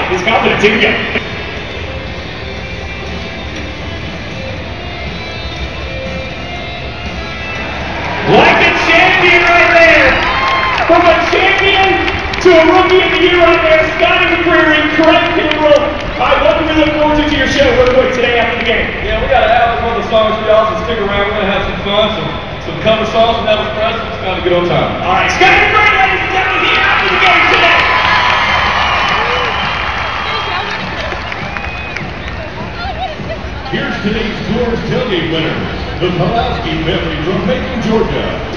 his confidence. Here we go. Like a champion right there. From a champion to a rookie of the year right there, Scotty McCreery, Craig Kimbrel. All right, what can we look forward to your show real quick today after the game? Yeah, we got an hour for the songs for y'all, so stick around. We're going to have some fun, some cover songs, and that was press. It's going to be a good old time. All right, Scotty McCreery, ladies and gentlemen, here after the game today. Here's today's tour's tailgate winners, the Pulaski family from Macon, Georgia.